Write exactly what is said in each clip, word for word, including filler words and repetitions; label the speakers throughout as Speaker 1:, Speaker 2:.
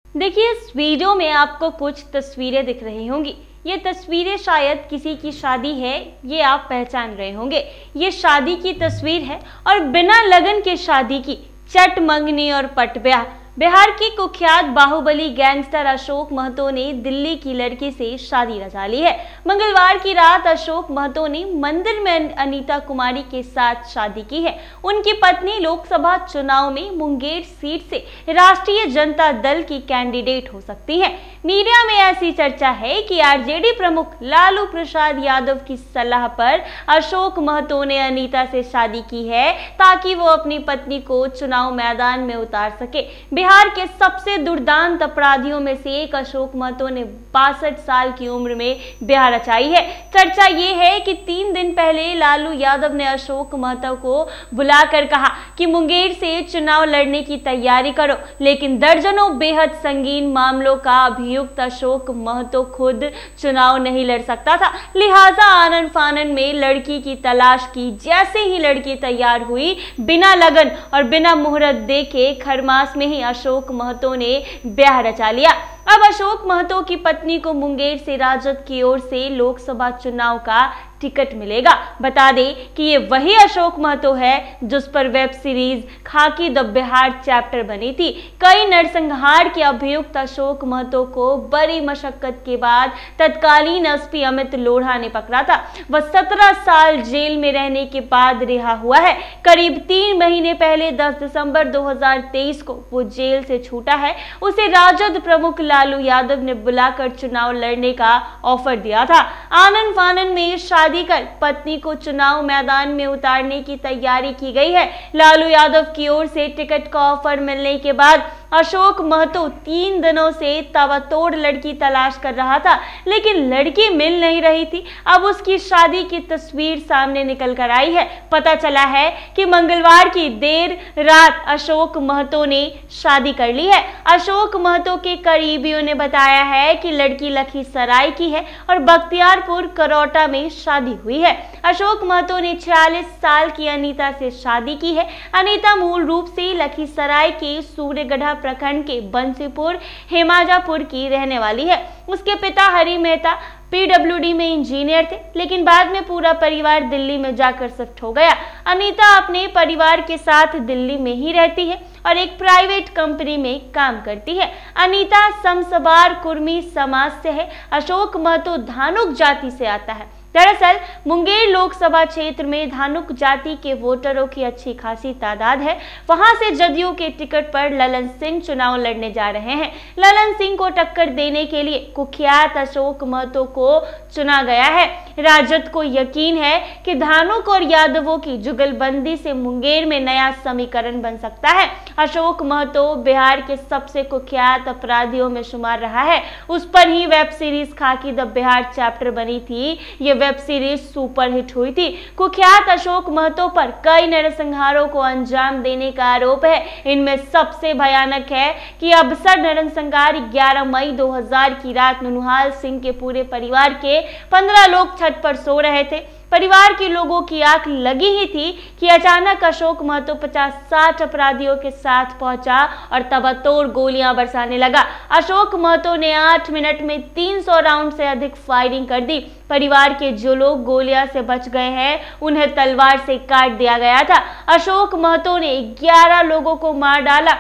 Speaker 1: देखिए, इस वीडियो में आपको कुछ तस्वीरें दिख रही होंगी। ये तस्वीरें शायद किसी की शादी है, ये आप पहचान रहे होंगे। ये शादी की तस्वीर है और बिना लगन के शादी की चट मंगनी और पट ब्याह। बिहार की कुख्यात बाहुबली गैंगस्टर अशोक महतो ने दिल्ली की लड़की से शादी रचा ली है। मंगलवार की रात अशोक महतो ने मंदिर में अनीता कुमारी के साथ शादी की है। उनकी पत्नी लोकसभा चुनाव में मुंगेर सीट से राष्ट्रीय जनता दल की कैंडिडेट हो सकती है। मीडिया में ऐसी चर्चा है कि आरजेडी प्रमुख लालू प्रसाद यादव की सलाह पर अशोक महतो ने अनीता से शादी की है ताकि वो अपनी पत्नी को चुनाव मैदान में उतार सके। बिहार के सबसे दुर्दांत अपराधियों में से एक अशोक महतो ने बासठ साल की उम्र में ब्याह रचाई है। चर्चा ये है कि तीन दिन पहले लालू यादव ने अशोक महतो को बुलाकर कहा कि मुंगेर से चुनाव लड़ने की तैयारी करो, लेकिन दर्जनों बेहद संगीन मामलों का अभियुक्त अशोक महतो खुद चुनाव नहीं लड़ सकता था। लिहाजा आनन फानन में लड़की की तलाश की। जैसे ही लड़की तैयार हुई, बिना लगन और बिना मुहूर्त देखे खरमास में ही अशोक महतो ने ब्याह रचा लिया। अब अशोक महतो की पत्नी को मुंगेर से राजद की ओर से लोकसभा चुनाव का टिकट मिलेगा। बता दें कि ये वही अशोक महतो है जिस पर web series Khakee the Bihar chapter बनी थी। कई नरसंहार के अभियुक्त अशोक महतो को बड़ी मशक्कत के बाद तत्कालीन एसपी अमित लोढ़ा ने पकड़ा था। वह सत्रह साल जेल में रहने के बाद रिहा हुआ है। करीब तीन महीने पहले दस दिसंबर दो हजार तेईस को वो जेल से छूटा है। उसे राजद प्रमुख लालू यादव ने बुलाकर चुनाव लड़ने का ऑफर दिया था। आनन फानन में शादी कर पत्नी को चुनाव मैदान में उतारने की तैयारी की गई है। लालू यादव की ओर से टिकट का ऑफर मिलने के बाद अशोक महतो तीन दिनों से ताबड़तोड़ लड़की तलाश कर रहा था, लेकिन लड़की मिल नहीं रही थी। अब उसकी शादी की तस्वीर सामने निकल कर आई है। पता चला है कि मंगलवार की देर रात अशोक महतो ने शादी कर ली है। अशोक महतो के करीबियों ने बताया है कि लड़की लखीसराय की है और बख्तियारपुर करौटा में शादी हुई है। अशोक महतो ने छियालीस साल की अनीता से शादी की है। अनीता मूल रूप से लखीसराय के सूर्यगढ़ा प्रखंड के बंसीपुर हेमाजापुर की रहने वाली है। उसके पिता हरि मेहता पीडब्ल्यूडी में इंजीनियर थे, लेकिन बाद में पूरा परिवार दिल्ली में जाकर शिफ्ट हो गया। अनीता अपने परिवार के साथ दिल्ली में ही रहती है और एक प्राइवेट कंपनी में काम करती है। अनीता समसबार कुर्मी समाज से है। अशोक महतो धानुक जाति से आता है। दरअसल मुंगेर लोकसभा क्षेत्र में धानुक जाति के वोटरों की अच्छी खासी तादाद है। वहां से जदयू के टिकट पर ललन सिंह चुनाव लड़ने जा रहे हैं। ललन सिंह को टक्कर देने के लिए कुख्यात अशोक महतो को चुना गया है। राजद को यकीन है कि धानुक और यादवों की जुगलबंदी से मुंगेर में नया समीकरण बन सकता है। अशोक महतो बिहार के सबसे कुख्यात अपराधियों में शुमार रहा है। उस पर ही web series Khakee the Bihar chapter बनी थी। ये वेब सीरीज सुपर हिट हुई थी। कुख्यात अशोक महतो पर कई नरसंहारों को अंजाम देने का आरोप है। इनमें सबसे भयानक है कि अबसर नरसंहार ग्यारह मई दो हजार की रात नुनुहाल सिंह के पूरे परिवार के पंद्रह लोग छत पर सो रहे थे। परिवार के लोगों की आंख लगी ही थी कि अचानक अशोक महतो पचास साठ अपराधियों के साथ पहुंचा और ताबड़तोड़ गोलियां बरसाने लगा। अशोक महतो ने आठ मिनट में तीन सौ राउंड से अधिक फायरिंग कर दी। परिवार के जो लोग गोलियां से बच गए हैं, उन्हें तलवार से काट दिया गया था। अशोक महतो ने ग्यारह लोगों को मार डाला।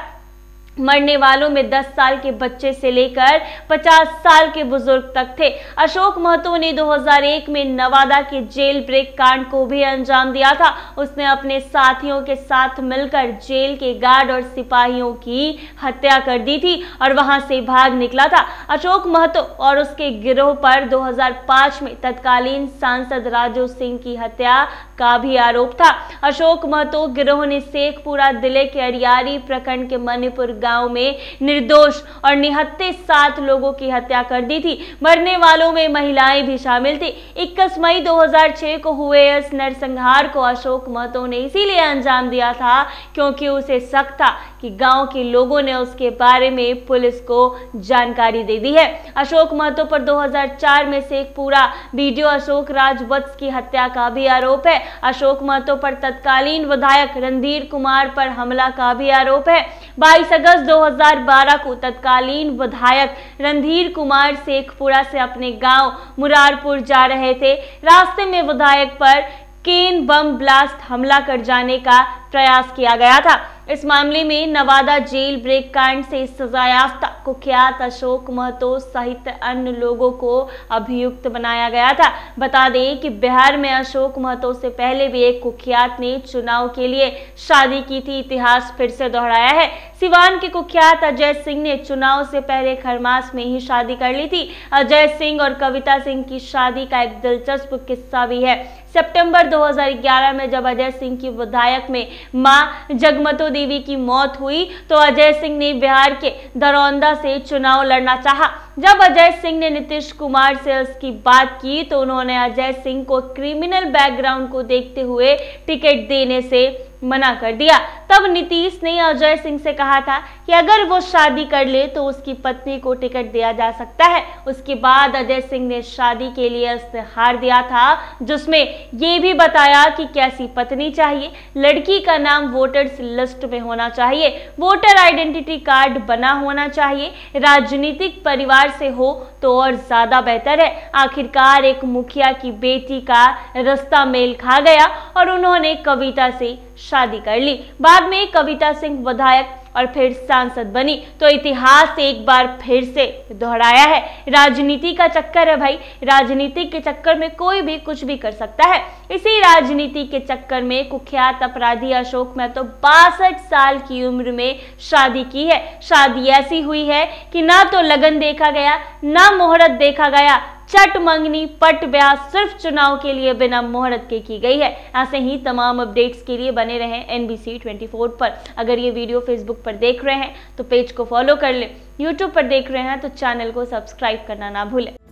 Speaker 1: मरने वालों में दस साल के बच्चे से लेकर पचास साल के बुजुर्ग तक थे। अशोक महतो ने दो हजार एक में नवादा के जेल ब्रेक कांड को भी अंजाम दिया था। उसने अपने साथियों के साथ मिलकर जेल के गार्ड और सिपाहियों की हत्या कर दी थी और वहां से भाग निकला था। अशोक महतो और उसके गिरोह पर दो हजार पाँच में तत्कालीन सांसद राजू सिंह की हत्या का भी आरोप था। अशोक महतो गिरोह ने शेखपुरा जिले के अरियारी प्रखंड के मणिपुर गांव में निर्दोष और निहत्थे सात लोगों की हत्या कर दी थी। मरने वालों में महिलाएं भी शामिल थी। इक्कीस मई दो हजार छह को हुए इस नरसंहार को अशोक महतो ने इसीलिए अंजाम दिया था क्योंकि उसे शक था कि गांव के लोगों ने उसके बारे में पुलिस को जानकारी दे दी है। अशोक महतो पर दो हज़ार चार में से एक पूरा वीडियो अशोक राजवत्स की हत्या का भी आरोप है। अशोक महतो पर तत्कालीन विधायक रणधीर कुमार पर हमला का भी आरोप है। बाईस अगस्त दो हज़ार बारह को तत्कालीन विधायक रणधीर कुमार शेखपुरा से अपने गांव मुरारपुर जा रहे थे। रास्ते में विधायक पर केन बम ब्लास्ट हमला कर जाने का प्रयास किया गया था। इस मामले में नवादा जेल ब्रेक कांड से सजायाफ्ता कुख्यात अशोक महतो सहित अन्य लोगों को अभियुक्त बनाया गया था। बता दें कि बिहार में अशोक महतो से पहले भी एक कुख्यात ने चुनाव के लिए शादी की थी। इतिहास फिर से दोहराया है। सिवान के कुख्यात अजय सिंह ने चुनाव से पहले खरमास में ही शादी कर ली थी। अजय सिंह और कविता सिंह की शादी का एक दिलचस्प किस्सा भी है। सितंबर दो हज़ार ग्यारह में जब अजय सिंह की विधायक में मां जगमतो देवी की मौत हुई तो अजय सिंह ने बिहार के दरौंदा से चुनाव लड़ना चाहा। जब अजय सिंह ने नीतीश कुमार से उसकी बात की तो उन्होंने अजय सिंह को क्रिमिनल बैकग्राउंड को देखते हुए टिकट देने से मना कर दिया। तब नीतीश ने अजय सिंह से कहा था कि अगर वो शादी कर ले तो उसकी पत्नी को टिकट दिया जा सकता है। उसके बाद अजय सिंह ने शादी के लिए इस्तेहार दिया था जिसमें ये भी बताया कि कैसी पत्नी चाहिए। लड़की का नाम वोटर्स लिस्ट में होना चाहिए, वोटर आइडेंटिटी कार्ड बना होना चाहिए, राजनीतिक परिवार से हो तो और ज्यादा बेहतर है। आखिरकार एक मुखिया की बेटी का रास्ता मेल खा गया और उन्होंने कविता से शादी कर ली। बाद में कविता सिंह विधायक और फिर सांसद बनी। तो इतिहास एक बार फिर से दोहराया है। राजनीति का चक्कर है भाई, राजनीति के चक्कर में कोई भी कुछ भी कर सकता है। इसी राजनीति के चक्कर में कुख्यात अपराधी अशोक महतो बासठ साल की उम्र में शादी की है। शादी ऐसी हुई है कि ना तो लगन देखा गया ना मुहूर्त देखा गया, चट मंगनी पट ब्याह सिर्फ चुनाव के लिए बिना मुहूर्त के की गई है। ऐसे ही तमाम अपडेट्स के लिए बने रहें एनबीसी चौबीस पर। अगर ये वीडियो फेसबुक पर देख रहे हैं तो पेज को फॉलो कर लें, यूट्यूब पर देख रहे हैं तो चैनल को सब्सक्राइब करना ना भूलें।